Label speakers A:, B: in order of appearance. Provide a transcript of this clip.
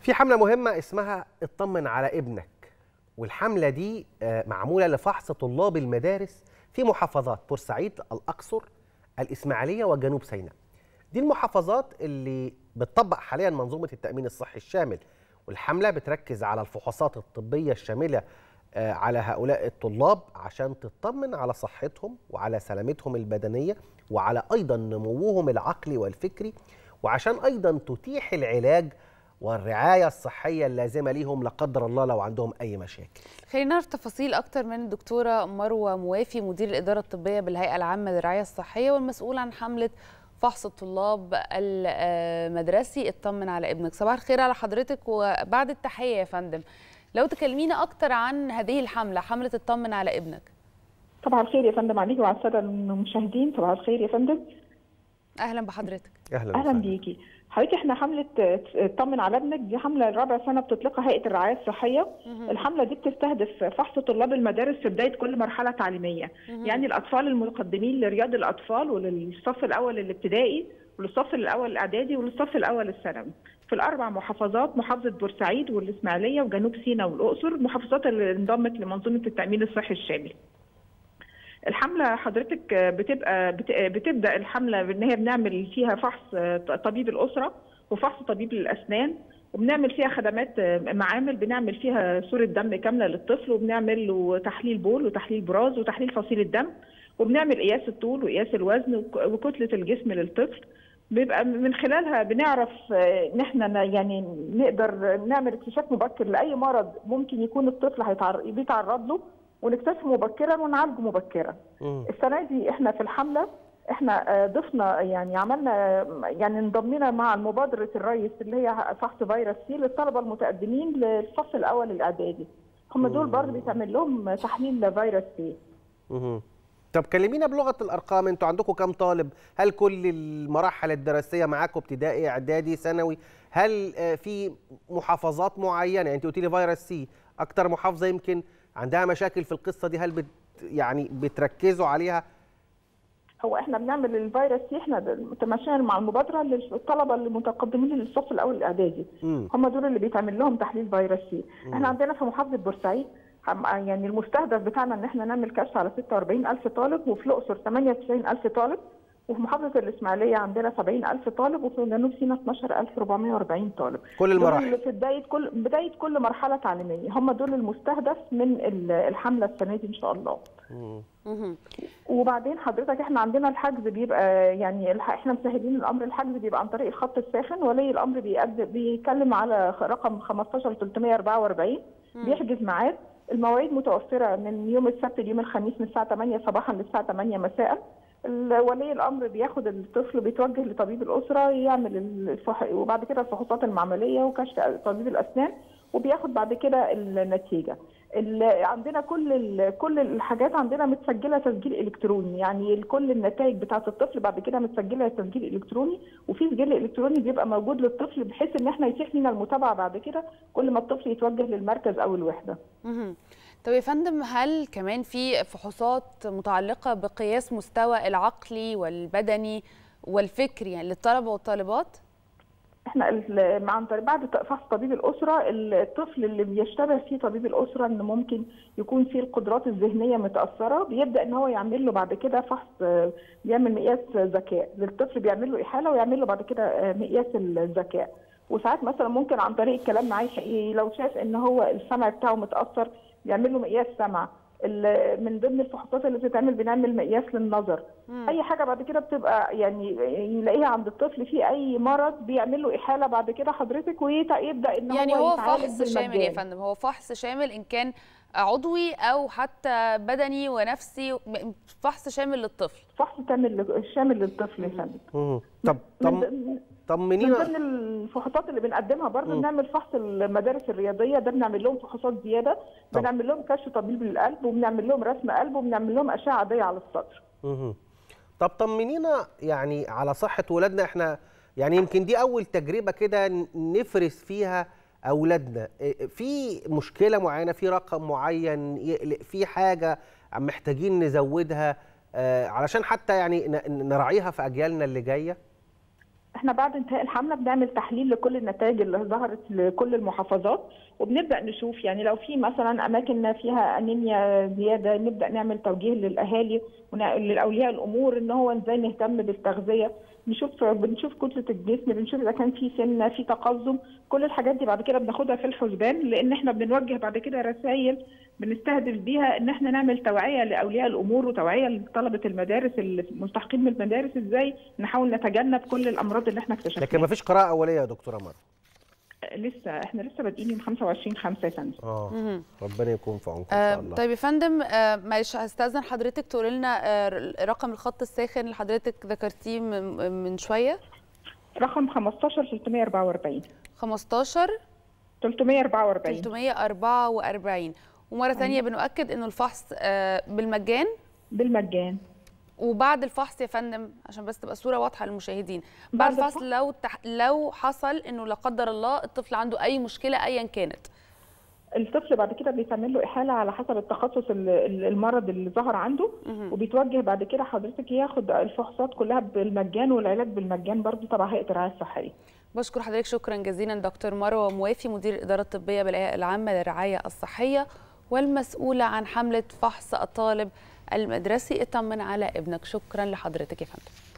A: في حملة مهمة اسمها اطمن على ابنك، والحملة دي معمولة لفحص طلاب المدارس في محافظات بورسعيد، الأقصر، الإسماعيلية وجنوب سيناء. دي المحافظات اللي بتطبق حاليا منظومة التأمين الصحي الشامل، والحملة بتركز على الفحوصات الطبية الشاملة على هؤلاء الطلاب عشان تطمن على صحتهم وعلى سلامتهم البدنية وعلى أيضا نموهم العقلي والفكري، وعشان أيضا تتيح العلاج والرعاية الصحية اللازمة ليهم لا قدر الله لو عندهم أي مشاكل.
B: خلينا نعرف تفاصيل أكتر من الدكتورة مروة موافي، مدير الإدارة الطبية بالهيئة العامة للرعاية الصحية والمسؤول عن حملة فحص الطلاب المدرسي اطمن على ابنك. صباح الخير على حضرتك. وبعد التحية يا فندم، لو تكلمينا أكتر عن هذه الحملة، حملة اطمن على ابنك.
C: صباح الخير يا فندم عليكي وعلى السادة المشاهدين. صباح الخير يا فندم.
B: أهلا بحضرتك.
C: أهلا بيكي حضرتك. احنا حملة اطمن على ابنك دي حملة رابع سنة بتطلقها هيئة الرعاية الصحية. الحملة دي بتستهدف فحص طلاب المدارس في بداية كل مرحلة تعليمية، يعني الأطفال المتقدمين لرياض الأطفال وللصف الأول الابتدائي وللصف الأول الإعدادي وللصف الأول الثانوي في الأربع محافظات، محافظة بورسعيد والإسماعيلية وجنوب سيناء والأقصر، المحافظات اللي انضمت لمنظومة التأمين الصحي الشامل. الحملة حضرتك بتبدأ الحملة بأن هي بنعمل فيها فحص طبيب الأسرة وفحص طبيب الأسنان، وبنعمل فيها خدمات معامل، بنعمل فيها صورة دم كاملة للطفل، وبنعمل له تحليل بول وتحليل براز وتحليل فصيل الدم، وبنعمل قياس الطول وقياس الوزن وكتلة الجسم للطفل. بيبقى من خلالها بنعرف ان احنا يعني نقدر نعمل اكتشاف مبكر لأي مرض ممكن يكون الطفل بيتعرض له، ونكتشفه مبكرا ونعالجه مبكرا. السنه دي احنا في الحمله احنا ضفنا يعني عملنا يعني انضمينا مع مبادره الرئيس اللي هي فحص فيروس سي للطلبه المتقدمين للصف الاول الاعدادي. هم دول برضه بيتعمل لهم تحليل فيروس سي.
A: طب كلمينا بلغه الارقام، انتوا عندكم كام طالب؟ هل كل المراحل الدراسيه معاكم ابتدائي اعدادي ثانوي؟ هل في محافظات معينه؟ يعني انت قلتي لي فيروس سي، اكتر محافظه يمكن عندها مشاكل في القصه دي، هل يعني بتركزوا عليها؟
C: هو احنا بنعمل الفيروس سي، احنا متماشيين مع المبادره للطلبه المتقدمين للصف الاول الاعدادي، هم دول اللي بيتعمل لهم تحليل فيروس سي. احنا عندنا في محافظه بورسعيد يعني المستهدف بتاعنا ان احنا نعمل كشف على 46,000 طالب، وفي الاقصر 98,000 طالب، وفي محافظه الاسماعيليه عندنا 70,000 طالب، وفي جنوب سيناء 12,440 طالب.
A: كل المراحل
C: في بدايه كل مرحله تعليميه، هم دول المستهدف من الحمله السنه دي ان شاء الله. وبعدين حضرتك احنا عندنا الحجز بيبقى يعني احنا مسهلين الامر. الحجز بيبقى عن طريق الخط الساخن، ولي الامر بيكلم على رقم 15344 بيحجز ميعاد. المواعيد متوفره من يوم السبت ليوم الخميس من الساعه 8 صباحا للساعه 8 مساء. ولي الامر بياخد الطفل بيتوجه لطبيب الاسره يعمل وبعد كده الفحوصات المعمليه وكشف طبيب الاسنان، وبياخد بعد كده النتيجه. عندنا كل الحاجات عندنا متسجله تسجيل الكتروني، يعني كل النتائج بتاعه الطفل بعد كده متسجله تسجيل الكتروني، وفي سجل الكتروني بيبقى موجود للطفل بحيث ان احنا يتيح لنا المتابعه بعد كده كل ما الطفل يتوجه للمركز او الوحده.
B: طب يا فندم، هل كمان في فحوصات متعلقه بقياس مستوى العقلي والبدني والفكري يعني للطلبه والطالبات؟
C: احنا بعد فحص طبيب الاسره، الطفل اللي بيشتبه فيه طبيب الاسره ان ممكن يكون فيه القدرات الذهنيه متاثره، بيبدا ان هو يعمل له بعد كده فحص، بيعمل مقياس ذكاء للطفل، بيعمل له احاله ويعمل له بعد كده مقياس الذكاء. وساعات مثلا ممكن عن طريق الكلام معاه لو شاف ان هو السمع بتاعه متاثر بيعمل له مقياس سمع. من ضمن الفحوصات اللي بتتعمل بنعمل مقياس للنظر. اي حاجه بعد كده بتبقى يعني يلاقيها عند الطفل في اي مرض بيعمل له احاله بعد كده حضرتك، ويبدا ان
B: يعني
C: هو
B: فحص شامل يا فندم، هو فحص شامل ان كان عضوي او حتى بدني ونفسي، فحص شامل للطفل.
C: فحص شامل للطفل يا فندم.
A: طمنينا.
C: من ضمن الفحوصات اللي بنقدمها برضه بنعمل فحص المدارس الرياضيه، ده بنعمل لهم فحوصات زياده، بنعمل لهم كشف طبيب للقلب، وبنعمل لهم رسم قلب، وبنعمل لهم اشعه عاديه على الصدر.
A: طب طمنينا يعني على صحه ولادنا. احنا يعني يمكن دي اول تجربه كده نفرز فيها اولادنا. في مشكله معينه، في رقم معين يقلق، في حاجه محتاجين نزودها علشان حتى يعني نراعيها في اجيالنا اللي جايه؟
C: احنا بعد انتهاء الحمله بنعمل تحليل لكل النتائج اللي ظهرت لكل المحافظات، وبنبدا نشوف يعني لو في مثلا اماكن فيها انيميا زياده نبدا نعمل توجيه للاهالي وللاولياء الامور ان هو ازاي نهتم بالتغذيه، بنشوف كتله الجسم، بنشوف اذا كان في سمنه، في تقزم، كل الحاجات دي بعد كده بناخدها في الحسبان، لان احنا بنوجه بعد كده رسائل بنستهدف بيها ان احنا نعمل توعيه لاولياء الامور وتوعيه لطلبه المدارس الملتحقين بالمدارس ازاي نحاول نتجنب كل الامراض اللي احنا اكتشفناها.
A: لكن ما فيش قراءه اوليه يا دكتوره مروه؟
C: احنا لسه بادئين من 25/5 يا فندم.
A: ربنا يكون في عونكم ان شاء الله.
B: طيب يا فندم، معلش هستاذن حضرتك تقولي لنا رقم الخط الساخن اللي حضرتك ذكرتيه من شويه.
C: رقم 15 344
B: 15
C: 344
B: 344. ومره ثانيه بنؤكد انه الفحص بالمجان.
C: بالمجان.
B: وبعد الفحص يا فندم عشان بس تبقى الصوره واضحه للمشاهدين، بعد الفحص لو حصل انه لا قدر الله الطفل عنده اي مشكله ايا كانت،
C: الطفل بعد كده بيتعمل له احاله على حسب التخصص المرض اللي ظهر عنده، وبيتوجه بعد كده حضرتك ياخد الفحوصات كلها بالمجان والعلاج بالمجان برضه تبع هيئه الرعايه الصحيه.
B: بشكر حضرتك شكرا جزيلا دكتور مروه موافي، مدير الاداره الطبيه بالهيئه العامه للرعايه الصحيه والمسؤوله عن حمله فحص الطالب المدرسي اطمن على ابنك. شكرا لحضرتك يا فندم.